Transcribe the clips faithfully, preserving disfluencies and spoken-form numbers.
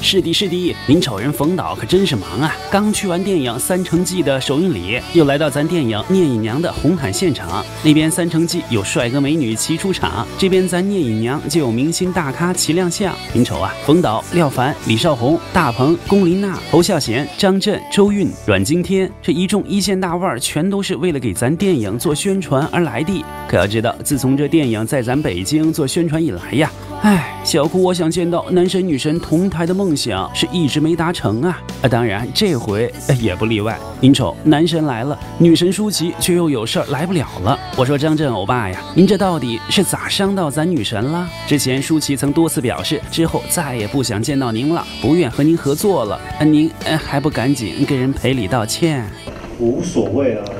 是的，是的，林丑人冯导可真是忙啊！刚去完电影《三成记》的首映礼，又来到咱电影《聂隐娘》的红毯现场。那边《三成记》有帅哥美女齐出场，这边咱《聂隐娘》就有明星大咖齐亮相。林丑啊，冯导、廖凡、李少红、大鹏、龚琳娜、侯孝贤、张震、周韵、阮经天，这一众一线大腕儿，全都是为了给咱电影做宣传而来的。可要知道，自从这电影在咱北京做宣传以来呀，唉，小哭我想见到男神女神同台的梦想是一直没达成啊！啊，当然这回也不例外。林丑，男神来了，女神舒淇却又有事儿来不了了。我说张震欧巴呀，您这到底是咋伤到咱女神了？之前舒淇曾多次表示，之后再也不想见到您了，不愿和您合作了。啊、您、呃、还不赶紧跟人赔礼道歉？ 我无所谓啊，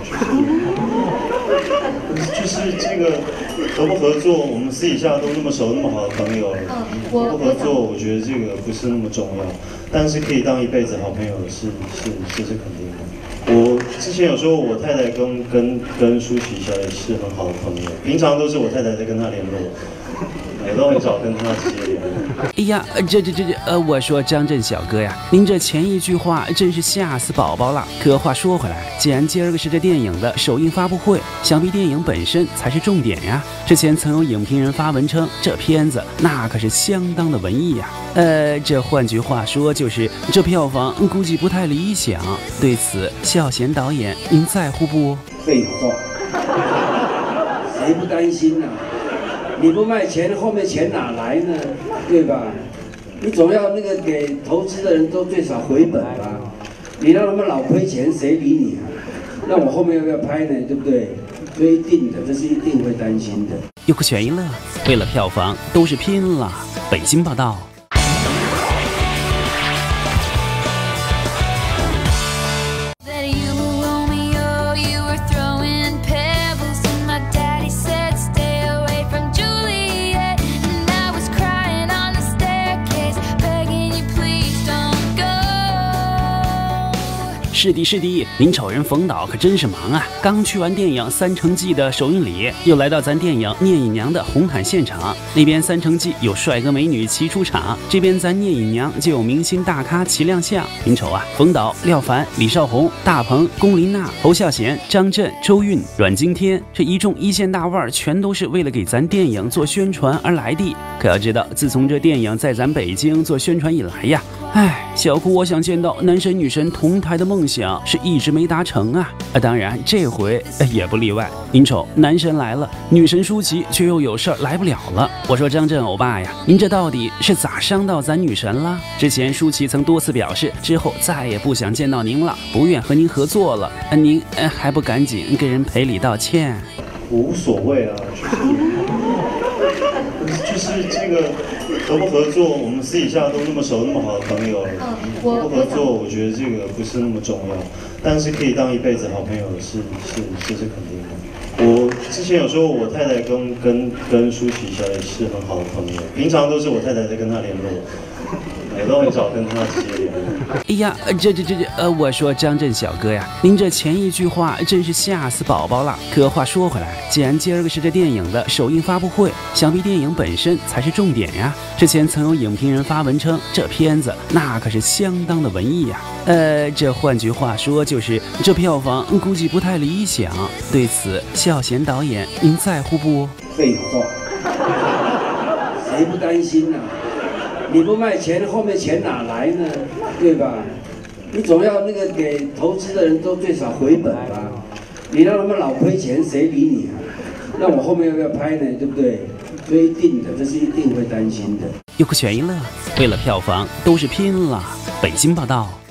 就是就是这个。合不合作，我们私底下都那么熟，那么好的朋友了。合不合作，我觉得这个不是那么重要，但是可以当一辈子好朋友是是是是肯定的。我之前有说，我太太跟跟跟舒淇小姐是很好的朋友，平常都是我太太在跟她联络。我都很少跟他直接联络。 哎呀，这这这这，呃，我说张震小哥呀，您这前一句话真是吓死宝宝了。可话说回来，既然今儿个是这电影的首映发布会，想必电影本身才是重点呀。之前曾有影评人发文称，这片子那可是相当的文艺呀。呃，这换句话说就是这票房估计不太理想。对此，孝贤导演，您在乎不？ 废话，谁不担心呢、啊？你不卖钱，后面钱哪来呢？对吧？你总要那个给投资的人都最少回本吧？你让他们老亏钱，谁理你啊？那我后面要不要拍呢？对不对？所以一定的，这是一定会担心的。 优酷全娱乐，为了票房都是拼了。北京报道。是的，是的，林丑人冯导可真是忙啊！刚去完电影《三成记》的首映礼，又来到咱电影《聂隐娘》的红毯现场。那边《三成记》有帅哥美女齐出场，这边咱《聂隐娘》就有明星大咖齐亮相。林丑啊，冯导、廖凡、李少红、大鹏、龚琳娜、侯孝贤、张震、周韵、阮经天，这一众一线大腕儿，全都是为了给咱电影做宣传而来的。可要知道，自从这电影在咱北京做宣传以来呀，唉，小哭我想见到男神女神同台的梦想是一直没达成啊！啊，当然这回也不例外。林丑，男神来了，女神舒淇却又有事儿来不了了。我说张震欧巴呀，您这到底是咋伤到咱女神了？之前舒淇曾多次表示，之后再也不想见到您了，不愿和您合作了。啊，您、呃、还不赶紧跟人赔礼道歉？ 我无所谓啊，就是就是这个。合不合作，我们私底下都那么熟，那么好的朋友了。合不合作，我觉得这个不是那么重要，但是可以当一辈子好朋友是是是是肯定的。我之前有说，我太太跟跟跟舒淇小姐是很好的朋友，平常都是我太太在跟她联络。我都很少跟他直接联络。 哎呀，这这这这，呃，我说张震小哥呀，您这前一句话真是吓死宝宝了。可话说回来，既然今儿个是这电影的首映发布会，想必电影本身才是重点呀。之前曾有影评人发文称，这片子那可是相当的文艺呀。呃，这换句话说就是这票房估计不太理想。对此，孝贤导演，您在乎不？ 废话，谁不担心呢、啊？你不卖钱，后面钱哪来呢？对吧？你总要那个给投资的人都最少回本吧？你让他们老亏钱，谁理你啊？那我后面要不要拍呢？对不对？所以一定的，这是一定会担心的。 优酷全娱乐，为了票房都是拼了。北京报道。